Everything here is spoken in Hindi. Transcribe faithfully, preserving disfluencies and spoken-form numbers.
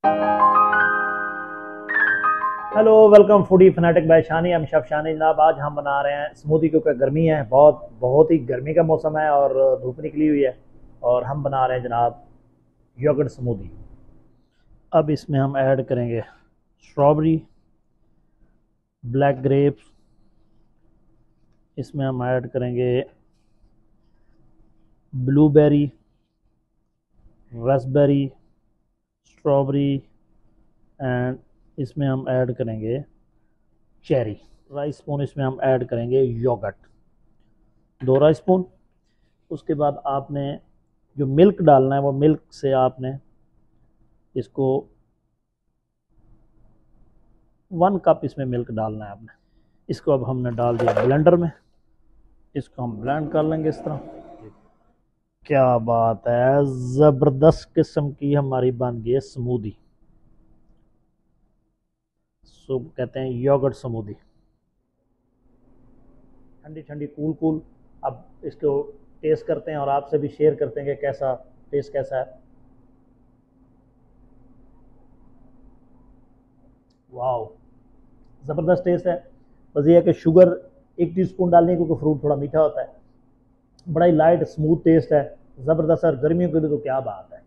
Hello, welcome foodie fanatic by Shani. हम शेफ शानी जनाब। आज हम बना रहे हैं स्मूदी, क्योंकि गर्मी है, बहुत बहुत ही गर्मी का मौसम है और धूप निकली हुई है। और हम बना रहे हैं जनाब योगर्ट स्मूदी। अब इसमें हम ऐड करेंगे स्ट्रॉबेरी, ब्लैक ग्रेप्स, इसमें हम ऐड करेंगे ब्लूबेरी, रास्पबेरी, स्ट्रॉबेरी एंड इसमें हम ऐड करेंगे चेरी। राइस स्पून इसमें हम ऐड करेंगे योगर्ट, दो राइस स्पून। उसके बाद आपने जो मिल्क डालना है वो मिल्क से आपने इसको वन कप इसमें मिल्क डालना है आपने। इसको अब हमने डाल दिया ब्लेंडर में, इसको हम ब्लेंड कर लेंगे इस तरह। क्या बात है, ज़बरदस्त किस्म की हमारी बन गई है स्मूदी। सो कहते हैं योगर्ट स्मूदी, ठंडी ठंडी कूल कूल। अब इसको टेस्ट करते हैं और आपसे भी शेयर करते हैं कि कैसा टेस्ट कैसा है। वाह, ज़बरदस्त टेस्ट है। बस ये है कि शुगर एक टीस्पून डालनी है, क्योंकि फ्रूट थोड़ा मीठा होता है। बड़ा ही लाइट स्मूथ टेस्ट है, ज़बरदस्त। और गर्मियों के लिए तो क्या बात है।